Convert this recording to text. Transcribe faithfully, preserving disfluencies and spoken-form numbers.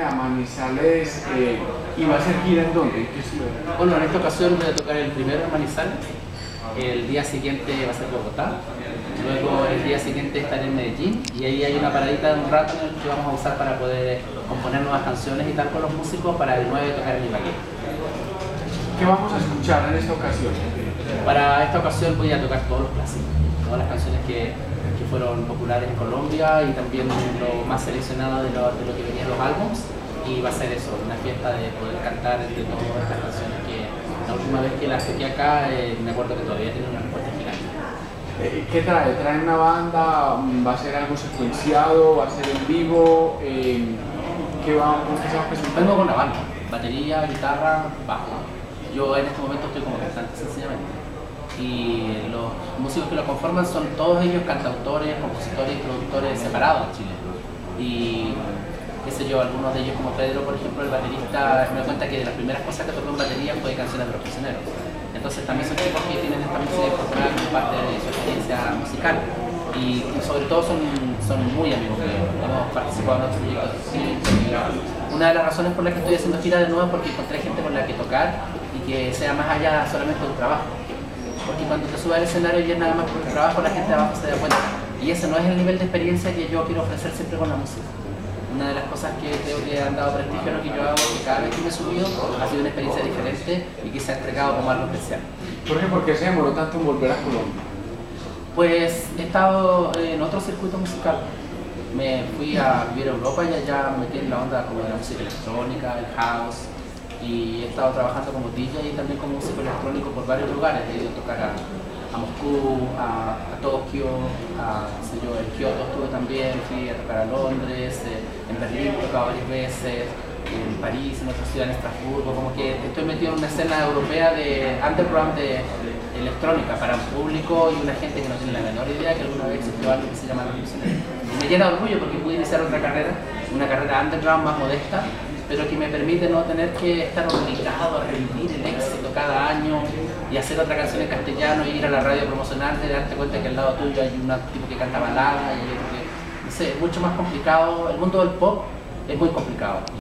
a Manizales eh, y va a ser gira en dónde? ¿En qué ciudad? Bueno, en esta ocasión voy a tocar el primero en Manizales, el día siguiente va a ser Bogotá, luego el día siguiente estaré en Medellín y ahí hay una paradita de un rato en el que vamos a usar para poder componer nuevas canciones y tal con los músicos para el nueve tocar en Ibagué. ¿Qué vamos a escuchar en esta ocasión? Para esta ocasión voy a tocar todos los clásicos, todas las canciones que, que fueron populares en Colombia y también lo más seleccionado de lo, de lo que venían los álbums, y va a ser eso, una fiesta de poder cantar entre todas estas canciones que la última vez que las toqué acá eh, me acuerdo que todavía tiene una respuesta gigante. Eh, ¿Qué trae? ¿Trae una banda? ¿Va a ser algo secuenciado? ¿Va a ser en vivo? Eh, ¿Qué va, ¿Cómo se va a presentar? Vengo con la banda, batería, guitarra, bajo. Yo en este momento estoy como cantante sencillamente. Y los músicos que lo conforman son todos ellos cantautores, compositores y productores separados en Chile. Y qué sé yo, algunos de ellos como Pedro, por ejemplo, el baterista, me doy cuenta que de las primeras cosas que tocó en batería fue canciones de los prisioneros. Entonces también son chicos que tienen esta música incorporada como parte de su experiencia musical. Y sobre todo son, son muy amigos míos, hemos participado en otros proyectos. Sí, una de las razones por las que estoy haciendo gira de nuevo es porque encontré gente con la que tocar y que sea más allá solamente de un trabajo. Porque cuando te subes al escenario y es nada más por el trabajo, la gente de abajo se da cuenta. Y ese no es el nivel de experiencia que yo quiero ofrecer siempre con la música. Una de las cosas que creo que han dado prestigio a lo que yo hago, que cada vez que me he subido ha sido una experiencia diferente y que se ha entregado como algo especial. ¿Por qué? ¿Por qué se demoró tanto en volver a Colombia? Pues he estado en otro circuito musical. Me fui a vivir a Europa y allá me metí en la onda como de la música electrónica, el house, y he estado trabajando como D J y también como músico electrónico por varios lugares. He ido a tocar a, a Moscú, a, a Tokio, a, qué sé yo, en Kioto estuve también, fui a tocar a Londres, eh, en Berlín he tocado varias veces, en París, en otra ciudad, en Estrasburgo. Como que estoy metido en una escena europea de underground de electrónica para un público y una gente que no tiene la menor idea que alguna vez existió algo que se llama revolucionario. Y me llena de orgullo porque pude iniciar otra carrera, una carrera underground más modesta, pero que me permite no tener que estar obligado a revivir el éxito cada año y hacer otra canción en castellano y ir a la radio a promocionarte y darte cuenta que al lado tuyo hay un tipo que canta balada y otro que, no sé, es mucho más complicado. El mundo del pop es muy complicado